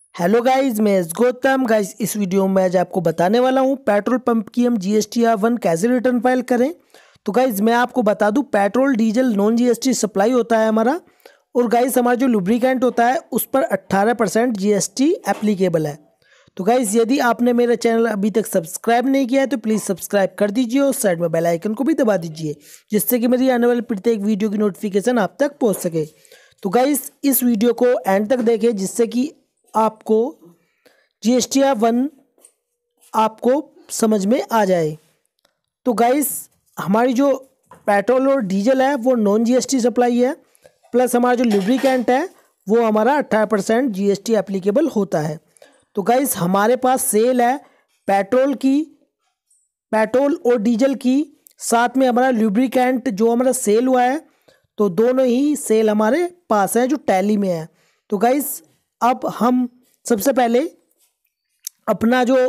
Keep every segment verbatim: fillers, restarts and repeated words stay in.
Hello guys, मैं S Gautam. Guys इस video में आज आपको बताने वाला हूँ पेट्रोल पंप की हम जीएसटी वन कैसे रिटर्न फाइल करें। तो गाइस मैं आपको बता दूँ, petrol diesel non GST supply होता है हमारा। और गाइस हमारा जो लुब्रिकेंट होता है उस पर अट्ठारह परसेंट जीएसटी एप्लीकेबल है। तो गाइस यदि आपने मेरा चैनल अभी तक सब्सक्राइब नहीं किया है तो प्लीज़ सब्सक्राइब कर दीजिए और साइड में बेल आइकन को भी दबा दीजिए, जिससे कि मेरी आने वाली प्रत्येक वीडियो की नोटिफिकेशन आप तक पहुँच सके। तो गाइस इस वीडियो को एंड तक देखें, जिससे कि आपको जीएसटी वन आपको समझ में आ जाए। तो गाइस हमारी जो पेट्रोल और डीजल है वो नॉन जीएसटी सप्लाई है, प्लस हमारा जो लुब्रिकेंट है वो हमारा अट्ठारह परसेंट जीएसटी एप्लीकेबल होता है। तो गाइस हमारे पास सेल है पेट्रोल की, पेट्रोल और डीजल की, साथ में हमारा लुब्रिकेंट जो हमारा सेल हुआ है। तो दोनों ही सेल हमारे पास है जो टैली में है। तो गाइस अब हम सबसे पहले अपना जो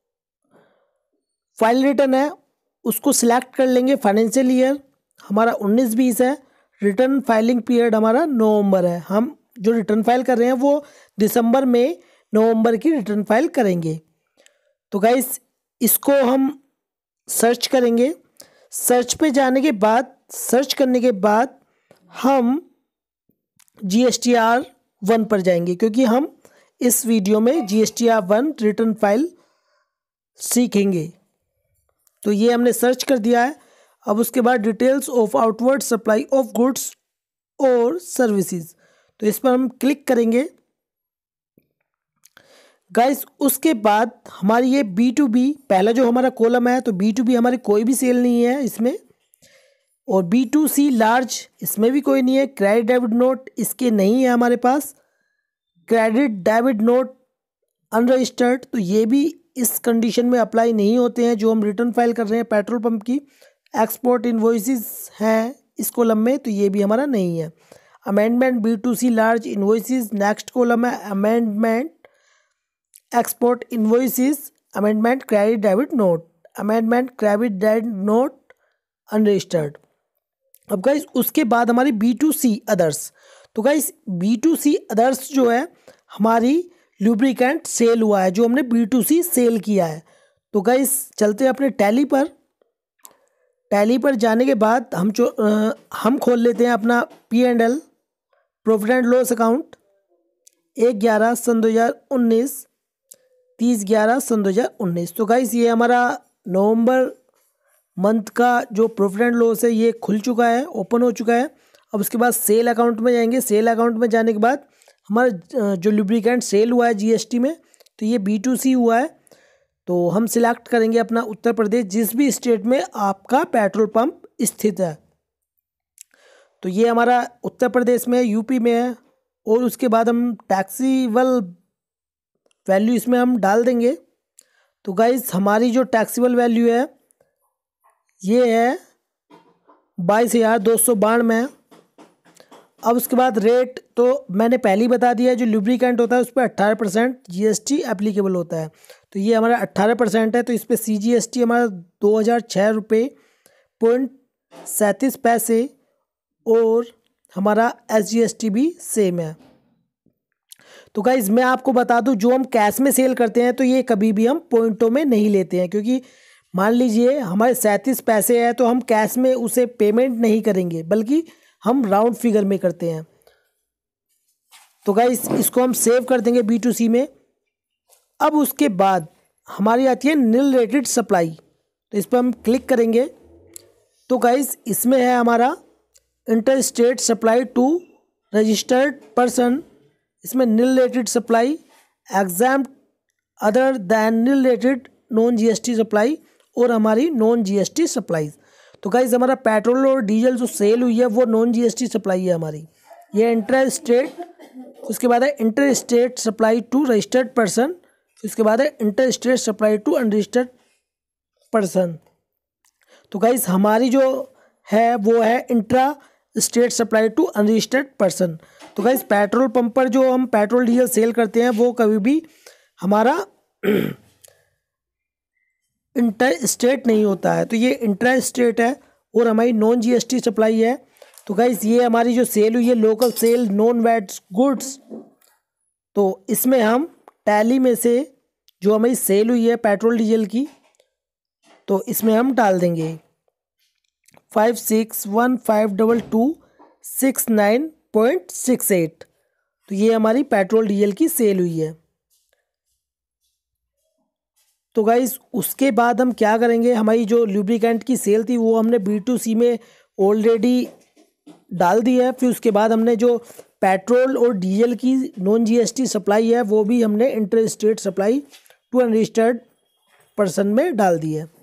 फाइल रिटर्न है उसको सिलेक्ट कर लेंगे। फाइनेंशियल ईयर हमारा उन्नीस बीस है, रिटर्न फाइलिंग पीरियड हमारा नवंबर है। हम जो रिटर्न फाइल कर रहे हैं वो दिसंबर में नवंबर की रिटर्न फाइल करेंगे। तो गाइस इसको हम सर्च करेंगे। सर्च पे जाने के बाद, सर्च करने के बाद हम G S T R one पर जाएंगे, क्योंकि हम इस वीडियो में G S T R one return file सीखेंगे। तो ये हमने सर्च कर दिया है। अब उसके बाद details of outward supply of goods और सर्विसेज, तो इस पर हम क्लिक करेंगे। गाइस उसके बाद हमारी ये बी टू बी पहला जो हमारा कॉलम है, तो बी टू बी हमारी कोई भी सेल नहीं है इसमें, और बी टू सी लार्ज इसमें भी कोई नहीं है। क्रेडिट डेबिट नोट इसके नहीं है हमारे पास। क्रेडिट डेबिट नोट अनरजिस्टर्ड, तो ये भी इस कंडीशन में अप्लाई नहीं होते हैं जो हम रिटर्न फाइल कर रहे हैं पेट्रोल पंप की। एक्सपोर्ट इन्वॉइसेस हैं इस कॉलम में, तो ये भी हमारा नहीं है। Amendment B to C large invoices next column है। Amendment export invoices, amendment credit debit note, amendment credit debit note unregistered. अब गाइस उसके बाद हमारी बी टू सी अदर्स। तो guys B to C others जो है हमारी लुब्रिकेंट सेल हुआ है, जो हमने बी टू सी सेल किया है। तो गाइस चलते हैं अपने टैली पर। टैली पर जाने के बाद हम जो आ, हम खोल लेते हैं अपना P and L profit and loss account, एक ग्यारह सन दो हज़ार उन्नीस, तीस ग्यारह सन दो हज़ार उन्नीस। तो गाइस ये हमारा नवंबर मंथ का जो प्रॉफिट एंड लॉस है ये खुल चुका है, ओपन हो चुका है। अब उसके बाद सेल अकाउंट में जाएंगे। सेल अकाउंट में जाने के बाद हमारा जो लुब्रिकेंट सेल हुआ है जीएसटी में, तो ये बी टू सी हुआ है। तो हम सिलेक्ट करेंगे अपना उत्तर प्रदेश, जिस भी स्टेट में आपका पेट्रोल पंप स्थित है। तो ये हमारा उत्तर प्रदेश में है, यूपी में है। और उसके बाद हम टैक्सीबल वैल्यू इसमें हम डाल देंगे। तो गाइस हमारी जो टैक्सीबल वैल्यू है ये है बाईस हज़ार दो सौ बानवे। अब उसके बाद रेट तो मैंने पहले ही बता दिया है, जो लुब्रिकेंट होता है उस पर अट्ठारह percent G S T applicable होता है। तो ये हमारा अट्ठारह परसेंट है, तो इस पर सी जी एस टी हमारा दो हज़ार छः रुपये पॉइंट सैंतीस पैसे, और हमारा एस जी एस टी भी सेम है। तो गाइज मैं आपको बता दूं, जो हम कैश में सेल करते हैं तो ये कभी भी हम पॉइंटों में नहीं लेते हैं, क्योंकि मान लीजिए हमारे सैंतीस पैसे है तो हम कैश में उसे पेमेंट नहीं करेंगे, बल्कि हम राउंड फिगर में करते हैं। तो गाइस इसको हम सेव कर देंगे बी टू सी में। अब उसके बाद हमारी आती है नील रेटेड सप्लाई, तो इस पर हम क्लिक करेंगे। तो गाइस इसमें है हमारा inter state supply to registered person, इसमें nil rated supply, exempt other than nil rated non GST supply, और हमारी नॉन जीएसटी सप्लाई। तो गाइस हमारा पेट्रोल और डीजल जो सेल हुई है वो नॉन जीएसटी सप्लाई है हमारी। ये इंटर स्टेट, उसके बाद है inter state supply to registered person, उसके बाद है inter state supply to unregistered person. तो गाइस हमारी जो है वो है intra state supply to unregistered person. तो गाइस पेट्रोल पंप पर जो हम पेट्रोल डीजल सेल करते हैं वो कभी भी हमारा इंटर स्टेट नहीं होता है, तो ये इंट्रा स्टेट है और हमारी नॉन जीएसटी सप्लाई है। तो गाइस ये हमारी जो सेल हुई है local sale non VAT goods, तो इसमें हम टैली में से जो हमारी सेल हुई है पेट्रोल डीजल की, तो इसमें हम डाल देंगे five six one five double two six nine point six eight. तो ये हमारी पेट्रोल डीजल की सेल हुई है। तो गाइस उसके बाद हम क्या करेंगे, हमारी जो लुब्रिकेंट की सेल थी वो हमने बी टू सी में ऑलरेडी डाल दी है। फिर उसके बाद हमने जो पेट्रोल और डीजल की नॉन जीएसटी सप्लाई है वो भी हमने inter state supply to unregistered person में डाल दी है।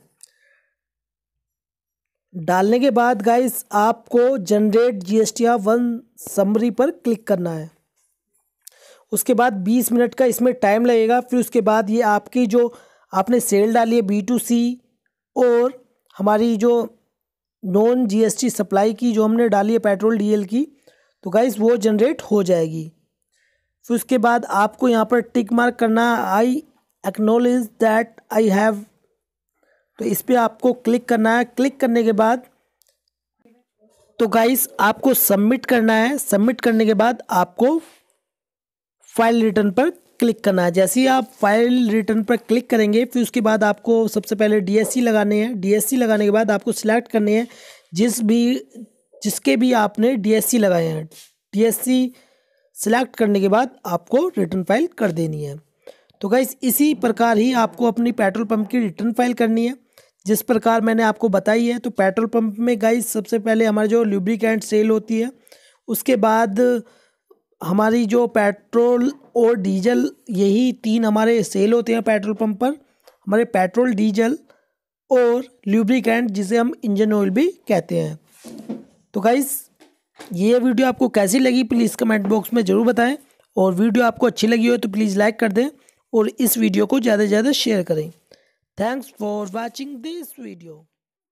डालने के बाद गाइस आपको generate GST of one summary पर क्लिक करना है। उसके बाद बीस मिनट का इसमें टाइम लगेगा। फिर उसके बाद ये आपकी जो आपने सेल डाली है बी टू सी और हमारी जो नॉन जीएसटी सप्लाई की जो हमने डाली है पेट्रोल डीजल की, तो गाइस वो जनरेट हो जाएगी। फिर उसके बाद आपको यहाँ पर टिक मार्क करना है, I acknowledge that I have. तो इस पर आपको क्लिक करना है। क्लिक करने के बाद तो गाइस आपको सबमिट करना है। सबमिट करने के बाद आपको फाइल रिटर्न पर क्लिक करना है। जैसे ही आप फाइल रिटर्न पर क्लिक करेंगे फिर उसके बाद आपको सबसे पहले डीएससी लगाने हैं। डीएससी लगाने के बाद आपको सिलेक्ट करने हैं जिस भी जिसके भी आपने डीएससी लगाए हैं। डीएससी सिलेक्ट करने के बाद आपको रिटर्न फाइल कर देनी है। तो गाइस इसी प्रकार ही आपको अपनी पेट्रोल पंप की रिटर्न फाइल करनी है जिस प्रकार मैंने आपको बताई है। तो पेट्रोल पंप में गाइस सबसे पहले हमारी जो लुब्रिकेंट सेल होती है, उसके बाद हमारी जो पेट्रोल और डीजल, यही तीन हमारे सेल होते हैं पेट्रोल पंप पर। हमारे पेट्रोल, डीजल और लुब्रिकेंट जिसे हम इंजन ऑयल भी कहते हैं। तो गाइस ये वीडियो आपको कैसी लगी प्लीज़ कमेंट बॉक्स में ज़रूर बताएं, और वीडियो आपको अच्छी लगी हो तो प्लीज़ लाइक कर दें और इस वीडियो को ज़्यादा से ज़्यादा शेयर करें। Thanks for watching this video.